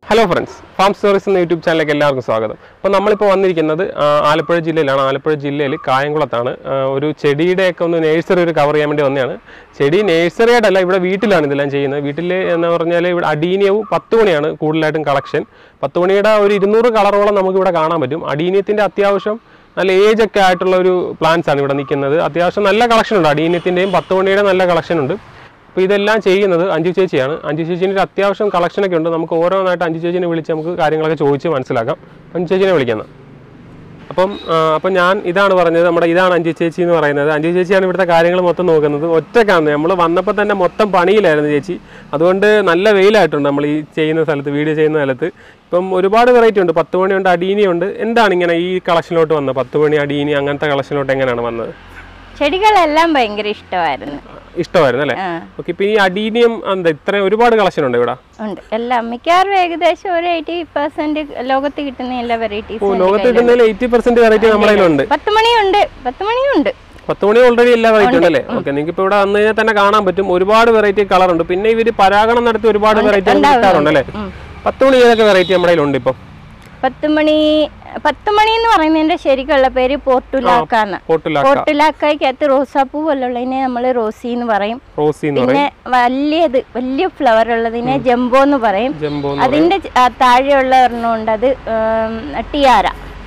Hello friends, Farm Stories in the YouTube channel. Now, we are in Alappuzha Jilla. Alappuzha Jilla is a chedi nursery cover. Chedi nursery is a വീട്ടിലാണ് ഇതെല്ലാം ചെയ്യുന്നത്. വീട്ടിൽ എന്ന് പറഞ്ഞാൽ ഇവിടെ അഡീനിയവും 10 മണിയാണ് കൂടുതലായിട്ടും കളക്ഷൻ. 10 മണിയുടെ ഒരു 200 കളറോളം നമുക്ക് ഇവിടെ കാണാൻ പറ്റും. അഡീനിയത്തിന്റെ അത്യാവശ്യം നല്ല ഏജ് ഒക്കെ ആയിട്ടുള്ള ഒരു പ്ലാന്റ്സ് ആണ് ഇവിടെ നിൽക്കുന്നത്. അത്യാവശ്യം നല്ല കളക്ഷൻ ഉണ്ട്. അഡീനിയത്തിന്റെയും 10 മണിയുടെ നല്ല കളക്ഷൻ ഉണ്ട്. അപ്പോൾ ഇതെല്ലാം ചെയ്യുന്നത് അഞ്ജു ചേച്ചിയാണ്. അഞ്ജു ചേച്ചിന്റെ അത്യാവശ്യം കളക്ഷൻ ഒക്കെ ഉണ്ട്. നമുക്ക് ഓരോന്നായിട്ട് അഞ്ജു ചേച്ചിനെ വിളിച്ച് നമുക്ക് കാര്യങ്ങളൊക്കെ ചോദിച്ച് മനസ്സിലാക്കാം. അഞ്ജു ചേച്ചിനെ വിളിക്കുന്നത്. അപ്പം ഞാൻ ഇതാണ് പറഞ്ഞത്, ഇതാണ് അഞ്ജു ചേച്ചി എന്ന് പറയുന്നത്. അഞ്ജു ചേച്ചിയാണ് ഇവിടുത്തെ കാര്യങ്ങൾ മൊത്തം നോക്കുന്നത്. ഒറ്റക്കാണ്. നമ്മൾ വന്നപ്പോൾ തന്നെ മൊത്തം പണിയിലായിരുന്നു ചേച്ചി. അതുകൊണ്ട് നല്ല വെയിലായിട്ടുണ്ട് നമ്മൾ ഈ ചെയ്യുന്ന സ്ഥലത്ത്, വീഡിയോ ചെയ്യുന്ന സ്ഥലത്ത്. ഇപ്പം ഒരുപാട് വെറൈറ്റി ഉണ്ട്. 10 മണിയുണ്ട്, അഡീനിയുണ്ട്. എന്താണ് ഇങ്ങനെ ഈ കളക്ഷനിലോട്ട് വന്നത്? 10 മണി, അഡീനി അങ്ങനത്തെ കളക്ഷനിലോട്ട് എങ്ങനെയാണ് വന്നത്? ചെടികളെല്ലാം ഭയങ്കര ഇഷ്ടമായിരുന്നു അല്ലേ? ഓക്കെ. ഇപ്പൊ ഈ അഡീനിയം ഇത്ര ഒരുപാട് കളക്ഷൻ ഉണ്ട് ഇവിടെ? ഉണ്ട്. എല്ലാം മിക്കവാറും ഏകദേശം ഒരു 80% ലോകത്ത് കിട്ടുന്ന എല്ലാ വെറൈറ്റീസും. ലോകത്ത് കിട്ടുന്നതിൽ 80% വെറൈറ്റി നമ്മുടെ കയ്യിലുണ്ട്. 10 മണിയുണ്ട്. 10 മണി ഓൾറെഡി എല്ലാ വെറൈറ്റി ഉണ്ടല്ലേ? ഓക്കെ. നിങ്ങൾക്ക് ഇപ്പോൾ ഇവിടെ വന്നു കഴിഞ്ഞാൽ തന്നെ കാണാൻ പറ്റും. ഒരുപാട് വെറൈറ്റി കളർ ഉണ്ട്. പിന്നെ ഇവര് പരാഗണം നടത്തി ഒരുപാട് വെറൈറ്റി കിട്ടാറുണ്ടല്ലേ? 10 മണി ഏതൊക്കെ വെറൈറ്റി നമ്മുടെ കയ്യിലുണ്ട് ഇപ്പൊ? 10 മണി എന്ന് പറയുന്നതിന്റെ ശരിക്കുള്ള പേര് പോർട്ടുലാക്കാന്ന്. പോർട്ടുലാക്കകത്ത് റോസാപ്പൂ പോലുള്ളതിനെ നമ്മൾ റോസി എന്ന് പറയും. പിന്നെ വലിയ ഫ്ലവർ ഉള്ളതിനെ ജംബോ എന്ന് പറയും. അതിന്റെ താഴെയുള്ള ഒരെണ്ണമുണ്ട്, അത് ടിയാര.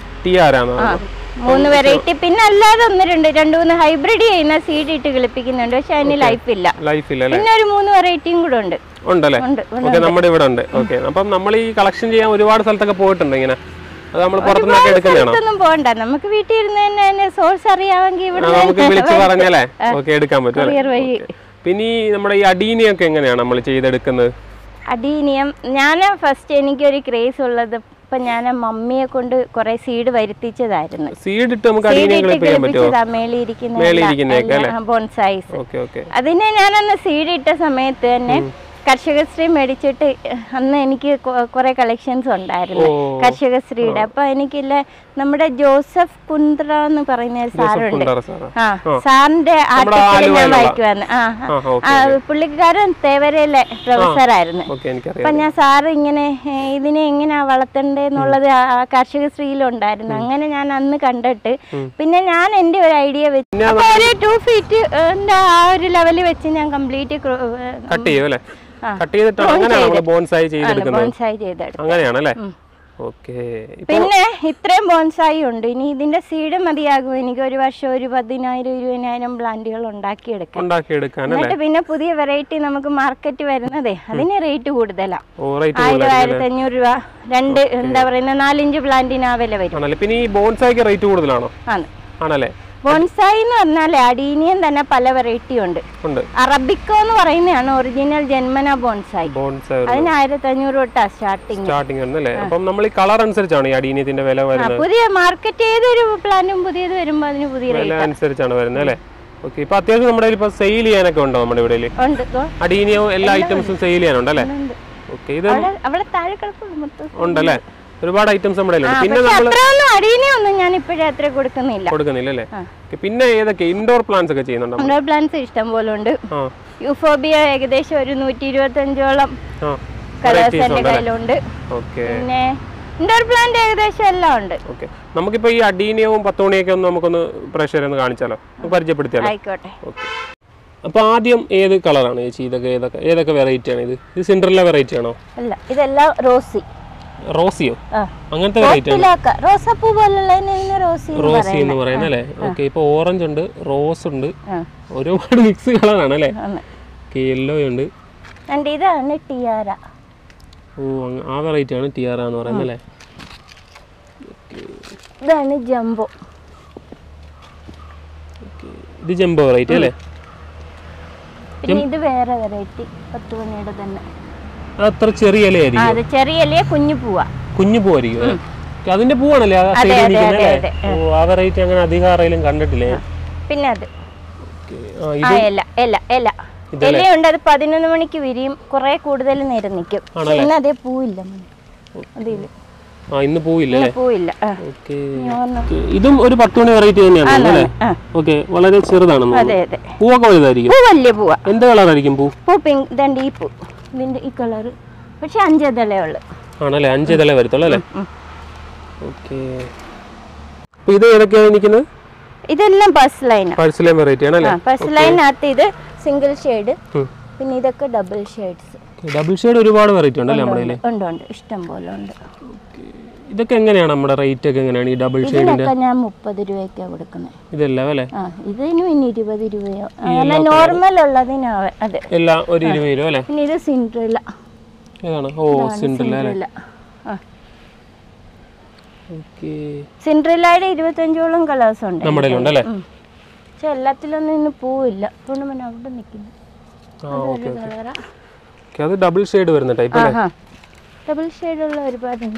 3 വെറൈറ്റി. പിന്നെ അല്ലാതെ 2-3 ഹൈബ്രിഡ് ചെയ്യുന്ന സീഡ് ഇട്ട് കിളിപ്പിക്കുന്നുണ്ട്. പക്ഷെ അതിന് ലൈഫ് ഇല്ല. പിന്നെ ഒരു 3 വെറൈറ്റിയും കൂടെ ഉണ്ട്. ഉണ്ടല്ലേ? ഓക്കെ. നമ്മുടെ ഇവിടെ ഉണ്ട്. ഓക്കെ. അപ്പം നമ്മൾ ഈ കളക്ഷൻ ചെയ്യാൻ ഒരുപാട് സ്ഥലത്തൊക്കെ പോയിട്ടുണ്ട് ഇങ്ങനെ? അത് നമ്മൾ പുറത്തുനിന്നൊക്കെ എടുക്കുന്നതാണോ? പോകണ്ട, നമുക്ക് വീട്ടിൽ ഇരുന്ന് തന്നെ സോഴ്സ് അറിയാമെങ്കിൽ ഇവിടെ നമുക്ക് വിളിച്ച് പറഞ്ഞാലേ ഓക്കെ എടുക്കാൻ പറ്റും. പിന്നെ നമ്മുടെ ഈ അഡീനിയൊക്കെ എങ്ങനെയാണ് നമ്മൾ ചെയ്തെടുക്കുന്നത്? അഡീനിയം ഞാൻ ഫസ്റ്റ് എനിക്കൊരു ക്രേസ് ഉള്ളത്, ഇപ്പൊ ഞാൻ മമ്മിയെ കൊണ്ട് കുറെ സീഡ് വരുത്തിച്ചതായിരുന്നു. ബോൺസൈസ്. അതിനെ ഞാനന്ന് സീഡ് ഇട്ട സമയത്ത് തന്നെ കർഷകശ്രീ മേടിച്ചിട്ട് അന്ന് എനിക്ക് കുറെ കളക്ഷൻസ് ഉണ്ടായിരുന്നു കർഷകശ്രീയുടെ. അപ്പൊ എനിക്കില്ല നമ്മുടെ ജോസഫ് കുന്ദ്ര എന്ന് പറയുന്ന ഒരു സാറുണ്ട്. സാറിന്റെ ആർട്ടിക്കിൾ ഞാൻ വായിക്കുവാന്ന്. പുള്ളിക്കാരൻ തേവരയിലെ പ്രൊഫസറായിരുന്നു. അപ്പൊ ഞാൻ സാറ് ഇങ്ങനെ ഇതിനെ എങ്ങനെയാ വളർത്തണ്ടേന്നുള്ളത് കർഷകശ്രീയിലുണ്ടായിരുന്നു. അങ്ങനെ ഞാൻ അന്ന് കണ്ടിട്ട് പിന്നെ ഞാൻ എന്റെ ഒരു ഐഡിയ വെച്ച് ഒരു 2 ഫീറ്റ് ആ ഒരു ലെവലിൽ വെച്ച് ഞാൻ കംപ്ലീറ്റ് പിന്നെ ഇത്രയും ബോൺസായി ഉണ്ട്. ഇനി ഇതിന്റെ സീഡ് മതിയാകും എനിക്ക് ഒരു വർഷം ഒരു 10,000-20,000 പ്ലാന്റുകൾ ഉണ്ടാക്കിയെടുക്കാൻ. എന്നിട്ട് പിന്നെ പുതിയ വെറൈറ്റി നമുക്ക് മാർക്കറ്റ് വരുന്നതേ അതിന് റേറ്റ് കൂടുതലാണ്. 1,000-1,500 രൂപ. 4-5 പ്ലാന്റിന് ആ വില വരും. പിന്നെ ഈ ബോൺസായിക്ക് റേറ്റ് കൂടുതലാണോ? ആണല്ലേ? ബോൺസായി എന്ന് പറഞ്ഞാൽ അഡീനിയം തന്നെ പല വെറൈറ്റി ഉണ്ട്. അറബിക്കോ എന്ന് പറയുന്നതാണ് ഒറിജിനൽ ജന്മന ബോൺസായി. അതിന് 1,500 തൊട്ടാ സ്റ്റാർട്ടിങ്. കളർ അനുസരിച്ചാണ് ഈ അഡീനിയത്തിന്റെ വില വരുന്നത്. പുതിയ മാർക്കറ്റ് ഏതൊരു പ്ലാന്റും പുതിയത് വരുമ്പോൾ അതിന് പുതിയ വില അനുസരിച്ചാണ് വരുന്നത് അല്ലേ? ഓക്കെ. ഇപ്പൊ അത്യാവശ്യം നമ്മുടെ സെയിൽ ചെയ്യാനൊക്കെ ഉണ്ടോ നമ്മുടെ ഇവിടെ? അഡീനിയോ എല്ലാ ഐറ്റംസും സെയിൽ ചെയ്യാനുണ്ടല്ലേ? ഓക്കെ. ഇത് അവിടെ താഴെ കിടപ്പുണ്ട് ഉണ്ടല്ലേ? ഒരുപാട് ഐറ്റംസ് നമ്മുടെ പിന്നെ കൊടുക്കുന്നില്ലല്ലേ? പിന്നെ ഏതൊക്കെ ഇൻഡോർ പ്ലാന്റ്സ് ഒക്കെ ചെയ്യുന്നുണ്ടോ? ഇൻഡോർ പ്ലാന്റ്സ് ഇഷ്ടം പോലെ ഉണ്ട്. യൂഫോബിയ ഏകദേശം ഒരു 125ഓളം കളേഴ്സ് എന്റെ കയ്യിലുണ്ട്. പിന്നെ ഇൻഡോർ പ്ലാന്റ് ഏകദേശം എല്ലാം ഉണ്ട്. നമുക്കിപ്പോ ഈ അഡീനിയവും 10 മണിയൊക്കെ നമുക്കൊന്ന് പ്രേക്ഷകരെ ഒന്ന് കാണിച്ചാലോ, പരിചയപ്പെടുത്തിയാലോ? ആയിക്കോട്ടെ. അപ്പൊ ആദ്യം ഏത് കളറാണ് ചേച്ചി? ഏതൊക്കെ വെറൈറ്റി ആണ് ഇത്? ഇത് സിൻഡ്രല്ല വെറൈറ്റി ആണോ? അല്ല, ഇതെല്ലാം റോസി. റോസിയോ? അങ്ങനത്തെ റോസാപ്പൂ പോലുള്ള റോസി എന്ന് പറയുന്നല്ലേ? ഓക്കെ. ഇപ്പൊ ഓറഞ്ച് ഉണ്ട്, റോസ് ഉണ്ട്, ഒരുപാട് മിക്സ് കളറാണ് അല്ലേ? യെല്ലോ ഉണ്ട്. ഇതാണ് ടിയാര. ഓ, ആ വെറൈറ്റി ആണ് ടിയാര എന്ന് പറയുന്നല്ലേ? ഇതാണ് ജംബോ. ഇത് ജംബോ വെറൈറ്റി അല്ലേ? ഇത് വേറെ വെറൈറ്റി 10 മണിയുടെ തന്നെ. അത്ര ചെറിയ ഇലയായിരിക്കും. ചെറിയ ഇലയെ കുഞ്ഞു പൂവായിരിക്കും. അതിന്റെ പൂവാണല്ലേ ആ വെറൈറ്റി? അങ്ങനെ അധികം ആരെങ്കിലും കണ്ടിട്ടില്ലേ? പിന്നെ അത് ഇലയുണ്ട്. അത് 11 മണിക്ക് വിരിയും, കുറെ കൂടുതൽ നേരം നിൽക്കും. പിന്നെ അതേ പൂവില്ല. ഇന്ന് പൂവില്ല. ഇതും ഒരു 10 മണി വെറൈറ്റി തന്നെയാണ്. ഓക്കെ. വളരെ ചെറുതാണ്. പൂവൊക്കെ വലുതായിരിക്കും. വലിയ പൂവാ. എന്ത് കളറായിരിക്കും പൂ? പൂ പിങ്ക്. ഈ പൂ ഇതിന്റെ ഈ കളറ്. പക്ഷെ 5 ഇതളേ ഉള്ളു. ആണല്ലേ 5 ഇതളേ വരത്തുള്ളൂ അല്ലേ? ഓക്കെ. അപ്പോൾ ഇത് ഏതൊക്കെയാണ് നിൽക്കുന്നത്? ഇതെല്ലാം പൾസ് ലൈനാണ്. പൾസ് ലൈൻ വെറൈറ്റി ആണല്ലേ? പൾസ് ലൈനകത്ത് ഇത് സിംഗിൾ ഷെയ്ഡ്, പിന്നെ ഇതൊക്കെ ഡബിൾ ഷെയ്ഡ്സ്. ഡബിൾ ഷെയ്ഡ് ഒരുപാട് വെറൈറ്റി ഉണ്ടല്ലേ നമ്മുടെ കയ്യിൽ? ഉണ്ട്, ഇഷ്ടം പോലെ ഉണ്ട്. ഇതൊക്കെ എങ്ങനെയാണ് നമ്മുടെ റേറ്റ് ഒക്കെ എങ്ങനെയാണ് ഈ ഡബിൾ ഷെയ്ഡിന്റെ? ഞാൻ 30 രൂപയ്ക്കാണ് കൊടുക്കുന്നത്. ഇതെല്ലാം അല്ലേ? ഇതിനും ഇനി 20 രൂപയോ അങ്ങനെ നോർമൽ ഉള്ളതിനാ. അതെ, എല്ലാം ഒരു 20 രൂപ അല്ലേ? പിന്നെ ഇത് സിൻഡ്രല്ല. ഏതാണ്? ഓ, സിൻഡ്രല്ല. സിൻഡ്രല്ലയുടെ 25ഓളം കളേഴ്സ് ഉണ്ട് നമ്മുടെ ഉണ്ടല്ലേ? പക്ഷെ എല്ലാത്തിലൊന്നും ഇന്ന് പൂവില്ല. അതുകൊണ്ട് അവിടെ നിൽക്കുന്നു. അത് ഡബിൾ ഷെയ്ഡ് വരുന്ന ടൈപ്പ് അല്ലേ? ഡബിൾ ഷെയ്ഡ് ഉള്ള ഒരുപാടുണ്ട്.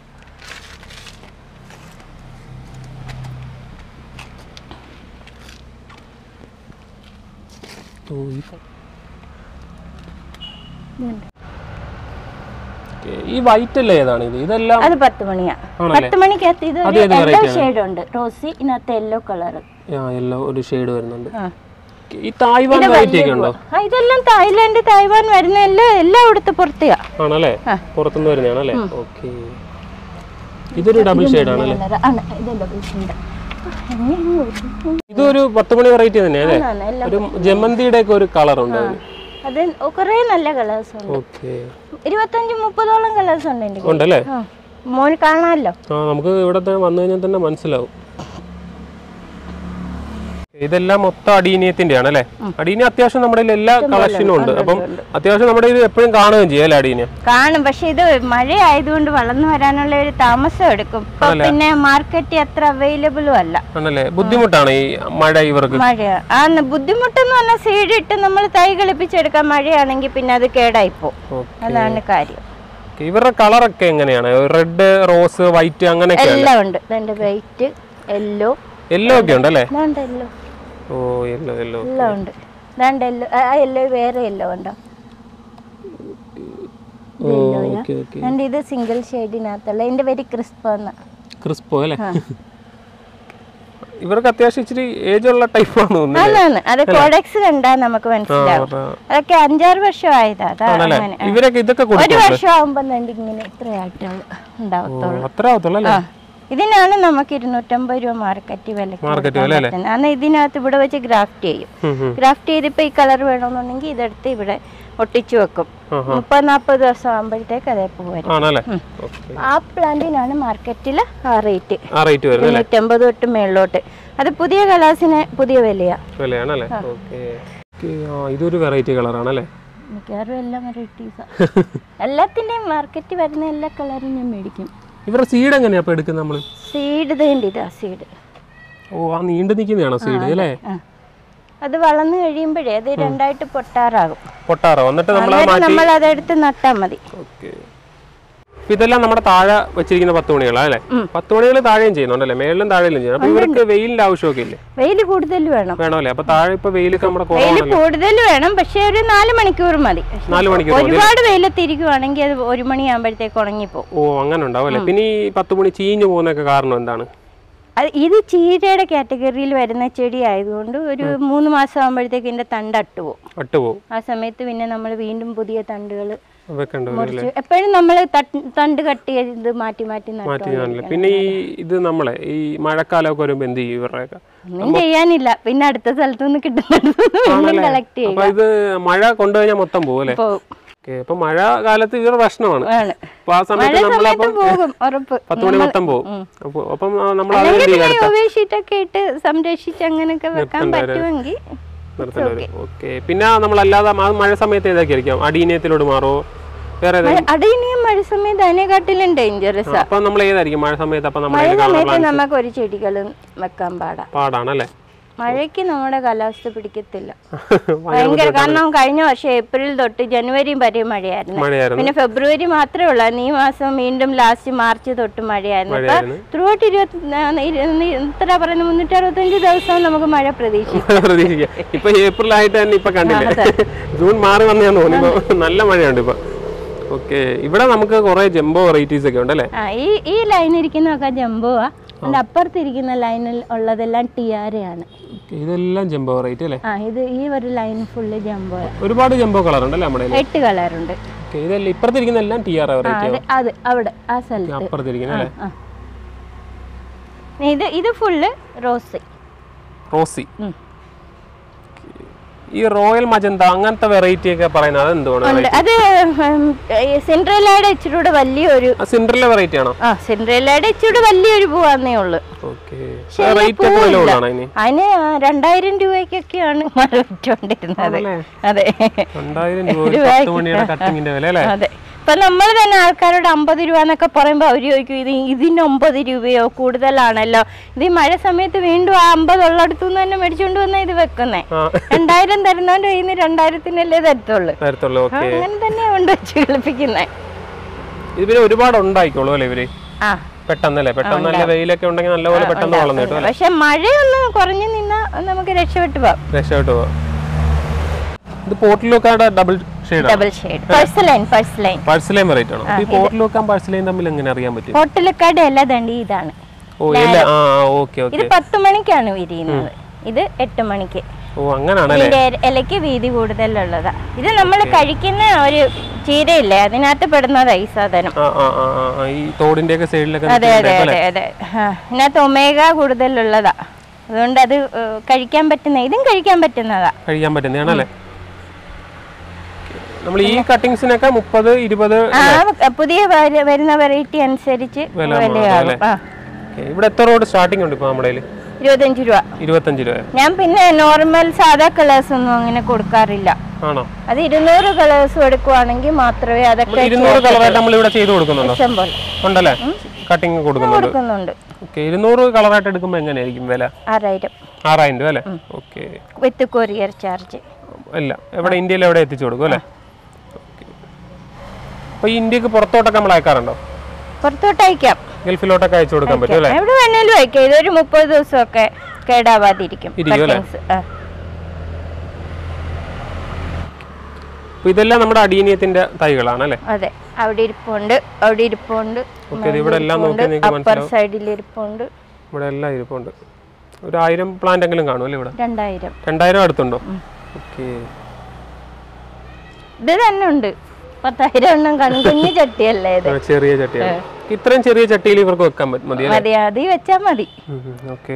ഈ വൈറ്റ് അല്ലേ ഏതാണ് ഇത്? ഇതെല്ലാം അത് 10 മണിയാ. 10 മണിക്കകത്ത് ഇത് യെല്ലോ ഷെയ്ഡ് ഉണ്ട്. റോസി ഇതിനകത്ത് യെല്ലോ കളർ. യെല്ലോ ഒരു ഷെയ്ഡ് വരുന്നുണ്ട്. ഈ തായ്വാൻ വെറൈറ്റി ഒക്കെ ഉണ്ടോ? ഇതെല്ലാം തായ്ലാന്റ്, തായ്വാൻ വരുന്ന എല്ലാം ഇവിടുത്തെ പുറത്തെയാ. ആണല്ലേ? പുറത്തുനിന്ന് വരുന്നതാണല്ലേ? ഓക്കെ. ഇതൊരു ഡബിൾ ഷെയ്ഡ് ആണല്ലേ? ഇതൊരു 10 മണി വെറൈറ്റി തന്നെയല്ലേ? ഒരു ജമന്തിയുടെ ഒക്കെ ഒരു കളർ ഉണ്ട്. അത് കുറേ നല്ല കളേഴ്സ് ഉണ്ട്. ഓക്കെ. 25-30ഓളം കളേഴ്സ് ഉണ്ട് എൻ്റെ കയ്യിൽ. ഉണ്ടല്ലേ? മോന് കാണാമല്ലോ. നമുക്ക് ഇവിടെ വന്നു കഴിഞ്ഞാൽ തന്നെ മനസ്സിലാവും. ഇതെല്ലാം മൊത്തം അടീനിയത്തിന്റെ ആണല്ലേ? അടീനിയ അത്യാവശ്യം നമ്മുടെ എല്ലാ കളക്ഷനും ഉണ്ട്. അപ്പം അത്യാവശ്യം നമ്മുടെ എപ്പോഴും കാണുകയും ചെയ്യാം അടീനിയ. കാണും, പക്ഷെ ഇത് മഴ ആയതുകൊണ്ട് വളർന്നു വരാനുള്ള ഒരു താമസം എടുക്കും. പിന്നെ മാർക്കറ്റിൽ അത്ര അവൈലബിളും അല്ല. ആണല്ലേ? ബുദ്ധിമുട്ടാണ് ഈ മഴ ഇവർക്ക്? മഴ ബുദ്ധിമുട്ടെന്ന് പറഞ്ഞാൽ സീഡ് ഇട്ട് നമ്മൾ തൈ കളിപ്പിച്ചെടുക്കാൻ മഴയാണെങ്കിൽ പിന്നെ അത് കേടായി പോകും. അതാണ് കാര്യം. ഇവരുടെ കളറൊക്കെ എങ്ങനെയാണ്? റെഡ്, റോസ്, വൈറ്റ് അങ്ങനെയൊക്കെ എല്ലാം ഉണ്ട്. വൈറ്റ്, യെല്ലോ ഒക്കെ ഉണ്ടല്ലേ? യെല്ലോ. ഓ, യെല്ലോ എല്ലാം ഉണ്ട്. യെല്ലോ, യെല്ലോ വേറെ യെല്ലോ ഉണ്ടോ? ഇത് സിംഗിൾ ഷെയ്ഡിനകത്തുള്ള എന്റെ പേര് ക്രിസ്പോ അല്ലേ? ഇവർക്ക് അത്യാവശ്യം ഇച്ചിരി ഏജ് ഉള്ള ടൈപ്പ് ആണ് തോന്നുന്നത്. അത് കോഡെക്സ് കണ്ടാ നമുക്ക് മനസ്സിലാവും. അതൊക്കെ 5-6 വർഷം ആയതാ. ഒരു വർഷം ആവുമ്പോ ഇങ്ങനെ ഇത്ര ആയിട്ടുള്ളൂ ഉണ്ടാവത്തുള്ളൂ. ഇതിനാണ് നമുക്ക് 250 രൂപ മാർക്കറ്റ് വില. അന്ന് ഇതിനകത്ത് ഇവിടെ വെച്ച് ഗ്രാഫ്റ്റ് ചെയ്യും. ഗ്രാഫ്റ്റ് ചെയ്തിപ്പോ ഈ കളർ വേണമെന്നുണ്ടെങ്കിൽ ഇതെടുത്ത് ഇവിടെ ഒട്ടിച്ചു വെക്കും. 30-40 ദിവസം ആകുമ്പോഴത്തേക്ക് അതേപ്പോ വരും. ആ പ്ലാന്റിനാണ് മാർക്കറ്റില് ആ റേറ്റ് 250 തൊട്ട് മേളിലോട്ട്. അത് പുതിയ കളേഴ്സിന് പുതിയ വിലയാണല്ലേ? ഇതൊരു വെറൈറ്റി കളറാണല്ലേ? മിക്കവാറും എല്ലാ വെറൈറ്റീസാ. എല്ലാത്തിന്റെയും മാർക്കറ്റ് വരുന്ന എല്ലാ കളറും ഞാൻ മേടിക്കും. ഇവരുടെ സീഡ് എങ്ങനെയാ എടുക്കുന്നത് നമ്മള്? Seed seed. ഓ, ആ നീണ്ടു നിൽക്കുന്നതാണോ സീഡ് അല്ലേ? അത് വളർന്നു കഴിയുമ്പോഴേ അത് രണ്ടായിട്ട് പൊട്ടാറാകും. എന്നിട്ട് നമ്മൾ അതെടുത്ത് നട്ടാ മതി. ഇതെല്ലാം നമ്മുടെ താഴെ വെച്ചിരിക്കുന്ന 10 മണികളാ അല്ലേ? 10 മണികൾ താഴെയും ചെയ്യുന്നുണ്ടല്ലേ? മേളിലും താഴെയും ചെയ്യണം. അപ്പൊ ഇവർക്ക് വെയിലിന്റെ ആവശ്യമൊക്കെ ഇല്ലേ? വെയിൽ കൂടുതൽ വേണമല്ലേ? അപ്പൊ താഴെ ഇപ്പൊ വെയിൽ കൂടുതൽ വേണം, പക്ഷെ ഒരു 4 മണിക്കൂർ മതി. 4 മണിക്കൂർ ഒരുപാട് വെയിലത്തിരിക്കുവാണെങ്കിൽ അത് 1 മണിയാകുമ്പോഴത്തേക്ക് ഉണങ്ങിപ്പോ. ഓ, അങ്ങനെ ഉണ്ടാവും. പിന്നെ ഈ 10 മണി ചീഞ്ഞു പോകുന്നൊക്കെ കാരണം എന്താണ്? ഇത് ചീരയുടെ കാറ്റഗറിയിൽ വരുന്ന ചെടി ആയതുകൊണ്ട് ഒരു 3 മാസം ആകുമ്പോഴത്തേക്ക് ഇതിന്റെ തണ്ട് അട്ടുപോകും. ആ സമയത്ത് പിന്നെ നമ്മൾ വീണ്ടും പുതിയ തണ്ടുകൾ എപ്പോഴും നമ്മൾ തണ്ട് കട്ട് ചെയ്ത് മാറ്റി നട്ടു. പിന്നെ ഇത് നമ്മളെ ഈ മഴക്കാലമൊക്കെ വരുമ്പോ എന്ത് ചെയ്യും? ഇവരുടെയൊക്കെ ഒന്നും ചെയ്യാനില്ല. പിന്നെ അടുത്ത സ്ഥലത്തുനിന്ന് കിട്ടുന്ന കളക്ട് ചെയ്യും. ഇത് മഴ കൊണ്ടുകഴിഞ്ഞാൽ മൊത്തം പോകും അല്ലേ? അപ്പൊ മഴ കാലത്ത് ഇവർ പ്രശ്നമാണ്. അപ്പൊ ആ സമയത്ത് പോകും ഉറപ്പ്. 10 മണി മൊത്തം പോകും. അപ്പം നമ്മൾ ഷീറ്റൊക്കെ ഇട്ട് സംരക്ഷിച്ച് അങ്ങനെയൊക്കെ വെക്കാൻ പറ്റുമെങ്കിൽ. പിന്നെ നമ്മളല്ലാതെ മഴ സമയത്ത് ഏതൊക്കെയായിരിക്കും? അടീനിയത്തിലോട് മാറോ? അടീനിയം മഴ സമയത്ത് അതിനെക്കാട്ടിലും ഡേഞ്ചറസ്. അപ്പൊ നമ്മൾ ഏതായിരിക്കും മഴ സമയത്ത്? മഴ സമയത്ത് നമുക്ക് ഒരു ചെടികളും വെക്കാൻ പാടാണല്ലേ? മഴയ്ക്ക് നമ്മുടെ കാലാവസ്ഥ പിടിക്കത്തില്ല. ഭയങ്കര. കാരണം കഴിഞ്ഞ വർഷം ഏപ്രിൽ തൊട്ട് ജനുവരി വരെ മഴയായിരുന്നു. പിന്നെ ഫെബ്രുവരി മാത്രമേ ഉള്ളായിരുന്നു. ഈ മാസം വീണ്ടും ലാസ്റ്റ് മാർച്ച് തൊട്ട് മഴയായിരുന്നു. അപ്പൊ ത്രൂ ഔട്ട് 365 ദിവസവും നമുക്ക് മഴ പ്രതീക്ഷിക്കാം. ഇപ്പൊ ഏപ്രിൽ ആയിട്ട് തന്നെ ഇപ്പൊ കണ്ടില്ലേ? ജൂൺ മാറി വന്നെയാന്ന് തോന്നുന്നു. നല്ല മഴയുണ്ട് ഇപ്പൊ. ഓക്കെ. ഇവിടെ നമുക്ക് കുറെ ജംബോ വെറൈറ്റീസ് ഒക്കെ ഉണ്ടല്ലേ? ഈ ലൈൻ ഇരിക്കുന്നതൊക്കെ ജംബോവാ. അതിന്റെ അപ്പുറത്തിരിക്കുന്ന ലൈനിൽ ഉള്ളതെല്ലാം ടിയാരയാണ്. ഇതെല്ലാം ജംബോ വെറൈറ്റി അല്ലേ? ഇത് ഈ ഒരു ലൈൻ ഫുള്ള് ജംബോ. ഒരുപാട് ജംബോ കളർ ഉണ്ടല്ലേ? നമ്മുടെ 8 കളറുണ്ട്. ഓക്കെ. ഇതല്ല ഇപ്പുറത്തിരിക്കുന്ന എല്ലാം TR വെറൈറ്റി. അത് അവിടെ ആ സ്ഥലത്ത് അപ്പുറത്തിരിക്കുന്ന അല്ലേ? ഇത് ഫുള്ള് റോസി. ഈ റോയൽ മജന്ത അങ്ങനത്തെ വെറൈറ്റി ഒക്കെ പറയുന്നത് അത് എന്തുകൊണ്ട്? അത് സിൻഡ്രല്ലയുടെ ഇച്ചിരി വലിയൊരു സിൻഡ്രല്ല വെറൈറ്റി ആണോ? സിൻഡ്രല്ലയുടെ ഇച്ചിരി വലിയൊരു പൂവാന്നേ ഉള്ളു. അതിന് 2000 രൂപയ്ക്കൊക്കെയാണ് മഴ വിറ്റോണ്ടിരുന്നത്. അതെ അതെ. ഇപ്പൊ നമ്മൾ തന്നെ ആൾക്കാരോട് 50 രൂപ എന്നൊക്കെ പറയുമ്പോ അവര് ചോദിക്കും ഇതിന് 50 രൂപയോ കൂടുതലാണല്ലോ. ഇത് ഈ മഴ സമയത്ത് വീണ്ടും 50 ഉള്ളടത്തു നിന്ന് തന്നെ മേടിച്ചോണ്ട് വന്നാ ഇത് വെക്കുന്നേ. 2000 തരുന്നോണ്ട് കയ്യിൽ നിന്ന് 2000-ത്തിനല്ലേ തരത്തുള്ളൂ. അങ്ങനെ തന്നെ കൊണ്ട് വെച്ച് കളിപ്പിക്കുന്നേ. ഇതിന് ഒരുപാട് ഉണ്ടായിക്കോളൂ അല്ലേ ഇവര്? പെട്ടെന്നല്ലേ? പെട്ടെന്ന് നല്ല വെയിലൊക്കെ ഉണ്ടെങ്കിൽ നല്ലപോലെ പെട്ടെന്ന് വളർന്നു കിട്ടും. പക്ഷെ മഴയൊന്ന് കുറഞ്ഞു നിന്നാ നമുക്ക് രക്ഷപ്പെട്ടു പോവാം. ഇത് പോർട്ടിലൊക്കെ ഡബിൾ ഷെയ്ഡ് പഴ്സലൈൻ വെറൈറ്റി ആണോ? ഈ പോർട്ടിലൊക്കെ പഴ്സലൈൻ തമ്മിൽ എങ്ങനെ അറിയാൻ പറ്റും? പോർട്ടിലൊക്കെ എല്ലാ ദണ്ടി ഇതാണ്. ഇത് 10 മണിക്കാണ് വിരിയുന്നത്, ഇത് 8 മണിക്ക്. ഇലയ്ക്ക് വീതി കൂടുതലുള്ളതാ. ഇത് നമ്മൾ കഴിക്കുന്ന ഒരു ചീരയില്ലേ, അതിനകത്ത് പെടുന്നതാ ഈ സാധനം. അതെ അതെ അതെ അതെ. ഇതിനകത്ത് ഒമേഗ കൂടുതലുള്ളതാ, അതുകൊണ്ട് അത് കഴിക്കാൻ പറ്റുന്ന, ഇതും കഴിക്കാൻ പറ്റുന്നതാ. പുതിയ വരുന്ന വെറൈറ്റി അനുസരിച്ച് വിലയാകും. ഇവിടെ എത്ര റോഡ് സ്റ്റാർട്ടിംഗ് ഉണ്ട്? 25 രൂപ. 25 രൂപ. ഞാൻ പിന്നെ നോർമൽ സാധാ കളേഴ്സ് ഒന്നും അങ്ങനെ കൊടുക്കാറില്ല. അത് 200 കളേഴ്സ് എടുക്കുവാണെങ്കിൽ മാത്രമേ അതൊക്കെ 200 കളറായിട്ട് നമ്മൾ ഇവിടെ ചെയ്തു കൊടുക്കുന്നുണ്ടോ? ഉണ്ടല്ലേ, കട്ടിങ് കൊടുക്കുന്നുണ്ട്. 200 കളറായിട്ട് എടുക്കുമ്പോൾ എങ്ങനെയായിരിക്കും വില? 6000 രൂപ അല്ലേ? ഓക്കെ. വിത്ത് കൊറിയർ ചാർജ് അല്ല, എവിടെ ഇന്ത്യയിൽ എവിടെ എത്തിച്ചു കൊടുക്കും അല്ലേ? അപ്പൊ ഇന്ത്യക്ക് പുറത്തോട്ടൊക്കെ നമ്മൾ അയക്കാറുണ്ടോ? പുറത്തോട്ട് അയക്കാം, ഗൾഫിലോട്ടൊക്കെ അയച്ചു കൊടുക്കാൻ പറ്റും അല്ലേ? എവിടെ വേണേലും അയക്കാം. ഇതൊരു 30 ദിവസമൊക്കെ കേടാവാതിരിക്കും. ഇതെല്ലാം നമ്മുടെ അടീനിയത്തിന്റെ തൈകളാണ് അല്ലേ? അതെ, അവിടെ ഇരിപ്പുണ്ട്, അവിടെ ഇരിപ്പുണ്ട്, ഇവിടെ എല്ലാം അപ്പർ സൈഡിൽ ഇരിപ്പുണ്ട്, ഇവിടെ എല്ലാം ഇരിപ്പുണ്ട്. ഒരു 1000 പ്ലാന്റ് എങ്കിലും കാണും അല്ലേ ഇവിടെ? 2000 അടുത്തുണ്ടോ? ഓക്കെ. ഇത് തന്നെ ഉണ്ട് 10,000 എണ്ണം കാണും. കുഞ്ഞു ചട്ടിയല്ലേ ഇത്? ചെറിയ ചട്ടിയാണ്. ഇത്രയും ചെറിയ ചട്ടിയിൽ ഇവർക്ക് വെക്കാൻ മതി, അത് വെച്ചാ മതി. ഓക്കെ.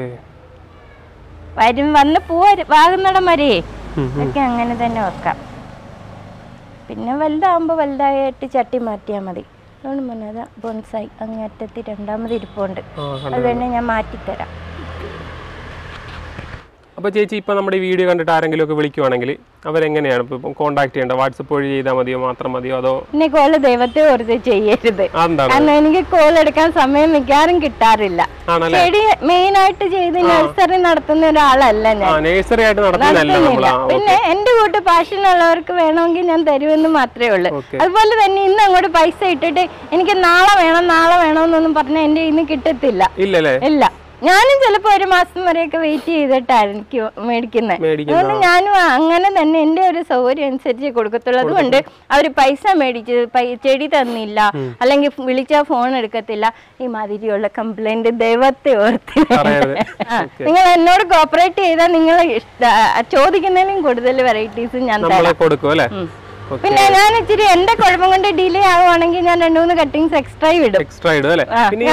വന്ന് വാകുന്നിടം വരെ ഒക്കെ അങ്ങനെ തന്നെ വെക്കാം. പിന്നെ വലുതാകുമ്പോ വലുതായിട്ട് ചട്ടി മാറ്റിയാ മതി. അതുകൊണ്ട് പറഞ്ഞത് ബോൺസായി അങ്ങേറ്റത്തി 2ാമത് ഇരിപ്പുണ്ട്, അത് തന്നെ ഞാൻ മാറ്റിത്തരാം. അപ്പോൾ ചേച്ചി, ഇപ്പോൾ നമ്മുടെ ഈ വീഡിയോ കണ്ടിട്ട് ആരെങ്കിലും ഒക്കെ വിളിക്കുവാണെങ്കിൽ അവരെങ്ങനെയാണ് ഇപ്പം കോൺടാക്ട് ചെയ്യേണ്ടത്? വാട്സപ്പ് വഴി ചെയ്താൽ മതിയോ, മാത്രം മതിയോ, അതോ? എന്നെ കോള് ദൈവത്തെ ഓർത്ത് ചെയ്യരുത്. കാരണം എനിക്ക് കോൾ എടുക്കാൻ സമയം മിക്കവാറും കിട്ടാറില്ല. ചെടി മെയിൻ ആയിട്ട് ചെയ്ത് നഴ്സറി നടത്തുന്ന ഒരാളല്ല ഞാൻ. പിന്നെ എന്റെ കൂട്ട് പാഷനുള്ളവർക്ക് വേണമെങ്കിൽ ഞാൻ തരുമെന്ന് മാത്രമേ ഉള്ളൂ. അതുപോലെ തന്നെ ഇന്ന് അങ്ങോട്ട് പൈസ ഇട്ടിട്ട് എനിക്ക് നാളെ വേണമെന്നൊന്നും പറഞ്ഞാൽ എന്റെ ഇന്ന് കിട്ടത്തില്ല. ഇല്ല, ഞാനും ചിലപ്പോ 1 മാസം വരെയൊക്കെ വെയിറ്റ് ചെയ്തിട്ടാണ് എനിക്ക് മേടിക്കുന്നത്. അതുകൊണ്ട് ഞാനും അങ്ങനെ തന്നെ എന്റെ ഒരു സൗകര്യം അനുസരിച്ച് കൊടുക്കത്തുള്ളൂ. അതുകൊണ്ട് അവര് പൈസ മേടിച്ച് ചെടി തന്നില്ല, അല്ലെങ്കിൽ വിളിച്ചാ ഫോൺ എടുക്കത്തില്ല, ഈ മാതിരിയുള്ള കംപ്ലൈന്റ് ദൈവത്തെ ഓർത്തില്ല. നിങ്ങൾ എന്നോട് കോപ്പറേറ്റ് ചെയ്താൽ നിങ്ങൾ ചോദിക്കുന്നതിലും കൂടുതൽ വെറൈറ്റീസ് ഞാൻ തരാം. പിന്നെ ഞാൻ ഇച്ചിരി എന്റെ കുഴപ്പം കൊണ്ട് ഡിലേ ആവുകയാണെങ്കിൽ ഞാൻ 2-3 കട്ടിങ്സ് എക്സ്ട്രാ ഇടും അല്ലേ?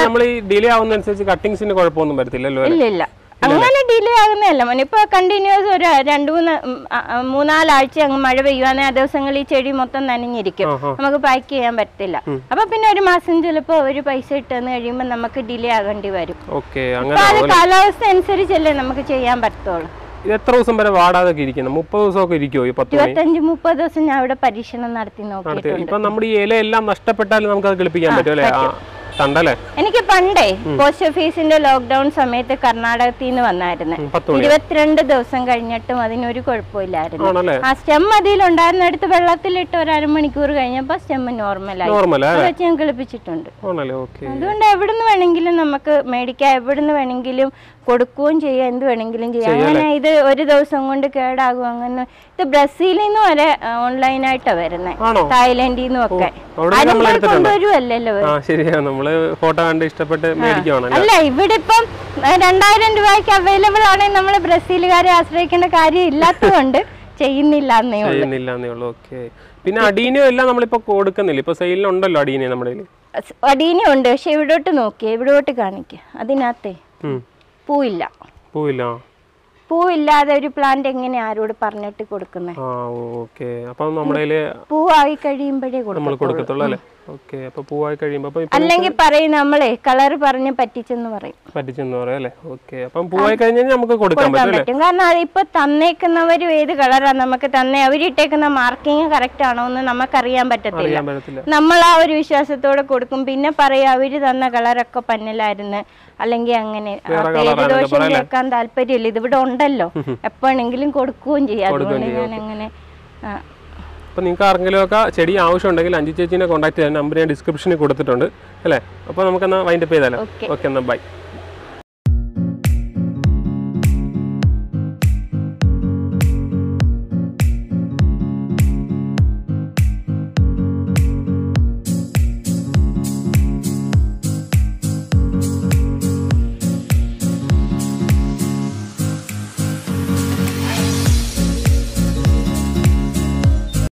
ഇല്ല, അങ്ങനെ ഡിലേ ആകുന്നതല്ല. ഇപ്പൊ കണ്ടിന്യൂസ് ഒരു 2-3-4 ആഴ്ച അങ്ങ് മഴ പെയ്യുവാണെങ്കിൽ ആ ദിവസങ്ങളിൽ ഈ ചെടി മൊത്തം നനഞ്ഞിരിക്കും, നമുക്ക് പാക്ക് ചെയ്യാൻ പറ്റില്ല. അപ്പൊ പിന്നെ 1 മാസം ചിലപ്പോ ഒരു പൈസ ഇട്ടെന്ന് കഴിയുമ്പോ നമുക്ക് ഡിലേ ആകേണ്ടി വരും. അത് കാലാവസ്ഥ അനുസരിച്ചല്ലേ നമുക്ക് ചെയ്യാൻ പറ്റുള്ളൂ. എത്ര ദിവസം വരെ വാടാതെ ഇരിക്കുന്നു? 30 ദിവസമൊക്കെ ഇരിക്കുമോ? 25-30 ദിവസം ഞാൻ ഇവിടെ പരീക്ഷണം നടത്തി നോക്കിയിട്ടുണ്ട്. ഇപ്പൊ നമ്മുടെ ഈ ഇല എല്ലാം നഷ്ടപ്പെട്ടാലും നമുക്ക് അത് കിളിപ്പിക്കാൻ പറ്റും അല്ലേ? എനിക്ക് പണ്ടേ പോസ്റ്റ് ഓഫീസിന്റെ ലോക്ക്ഡൌൺ സമയത്ത് കർണാടകത്തിൽ നിന്ന് വന്നായിരുന്നു. 22 ദിവസം കഴിഞ്ഞിട്ടും അതിനൊരു കുഴപ്പമില്ലായിരുന്നു. ആ സ്റ്റെം അതിലുണ്ടായിരുന്നിടത്ത് വെള്ളത്തിലിട്ട് ഒരു 1/2 മണിക്കൂർ കഴിഞ്ഞപ്പോ സ്റ്റെം നോർമലായി വെച്ച് ഞാൻ കിളിപ്പിച്ചിട്ടുണ്ട്. അതുകൊണ്ട് എവിടുന്ന് വേണമെങ്കിലും നമുക്ക് മേടിക്കാം, എവിടുന്ന് വേണമെങ്കിലും കൊടുക്കുകയും ചെയ്യാം, എന്ത് വേണമെങ്കിലും ചെയ്യാം. അങ്ങനെ ഇത് 1 ദിവസം കൊണ്ട് കേടാകും അങ്ങനെ. ഇത് ബ്രസീലിൽ നിന്ന് വരെ ഓൺലൈനായിട്ടാ വരുന്നത്, തായ്ലൻഡിൽ നിന്നും ഒക്കെ. കൊണ്ടുവരുമല്ലോ. അല്ല, ഇവിടെ ഇപ്പം 2000 രൂപയ്ക്ക് അവൈലബിൾ ആണെങ്കിൽ നമ്മൾ ബ്രസീലുകാരെ ആശ്രയിക്കേണ്ട കാര്യം ഇല്ലാത്തതുകൊണ്ട് ചെയ്യുന്നില്ല എന്നേ ഉള്ളൂ. ചെയ്യുന്നില്ല ഉള്ളൂ. ഓക്കെ. പിന്നെ അടീനിയോ എല്ലാം നമ്മളിപ്പോ കൊടുക്കുന്നില്ല, ഇപ്പൊ സെയിലിനുണ്ടല്ലോ അടീനിയോ നമ്മുടെ കയ്യില്? അടീനിയോ ഉണ്ട്, പക്ഷെ ഇവിടോട്ട് നോക്കിയേ, ഇവിടോട്ട് കാണിക്കുക, അതിനകത്തെ പൂവില്ല. പൂവില്ല. പൂവില്ലാതെ ഒരു പ്ലാന്റ് എങ്ങനെ ആരോട് പറഞ്ഞിട്ട് കൊടുക്കുന്നത്? പൂവായി കഴിയുമ്പോഴേ കൊടുക്കത്തുള്ളൂ അല്ലേ? അല്ലെങ്കിൽ പറയും നമ്മളെ കളർ പറഞ്ഞ് പറ്റിച്ചെന്ന് പറയും. കൊടുക്കാൻ പറ്റും. കാരണം ഇപ്പൊ തന്നേക്കുന്നവരും ഏത് കളറാ നമുക്ക് തന്നെ, അവരിട്ടേക്കുന്ന മാർക്കിങ് കറക്റ്റ് ആണോ എന്ന് നമുക്കറിയാൻ പറ്റത്തില്ല. നമ്മൾ ആ ഒരു വിശ്വാസത്തോടെ കൊടുക്കും. പിന്നെ പറയാം അവര് തന്ന കളറൊക്കെ പന്നലായിരുന്നു, അല്ലെങ്കിൽ അങ്ങനെ ദോഷം കേൾക്കാൻ താല്പര്യമില്ല, ഇതിവിടെ ഉണ്ടല്ലോ, എപ്പോഴെങ്കിലും കൊടുക്കുകയും ചെയ്യാം. അതുകൊണ്ട് ഞാൻ അങ്ങനെ. അപ്പോൾ നിങ്ങൾക്ക് ആർക്കെങ്കിലും ഒക്കെ ചെടി ആവശ്യമുണ്ടെങ്കിൽ അഞ്ജു ചേച്ചീനെ കോൺടാക്ട് ചെയ്യാൻ നമ്പർ ഞാൻ ഡിസ്ക്രിപ്ഷനിൽ കൊടുത്തിട്ടുണ്ട് അല്ലേ? അപ്പോൾ നമുക്കെന്നാൽ വൈൻഡപ്പ് ചെയ്താലോ? ഓക്കെ, എന്നാൽ ബൈ.